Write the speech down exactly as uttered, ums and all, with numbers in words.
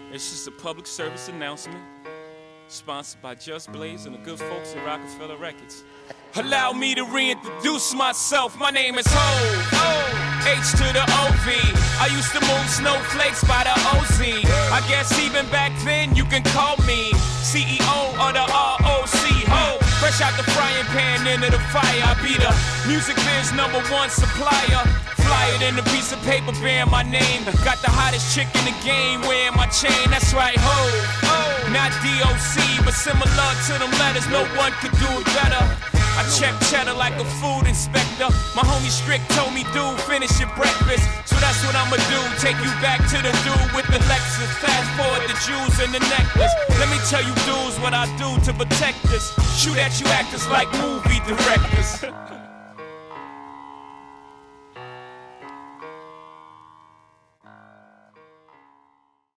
It's just a public service announcement, sponsored by Just Blaze and the good folks at Rockefeller Records. Allow me to reintroduce myself. My name is Ho, H to the O V. I used to move snowflakes by the O Z. I guess even back then you can call me C E O of the R O C. Ho, fresh out the frying pan into the fire. I be the music biz number one supplier. Fly it in a piece of paper bearing my name. Got the hottest chick in the game wearing my chain. That's right, ho. Not D O C, but similar to them letters. No one could do it better. I check cheddar like a food inspector. My homie Strick told me, dude, finish your breakfast. So that's what I'ma do, take you back to the dude with the Lexus. Fast forward the jewels and the necklace. Let me tell you dudes what I do to protect us. Shoot at you actors like movie directors.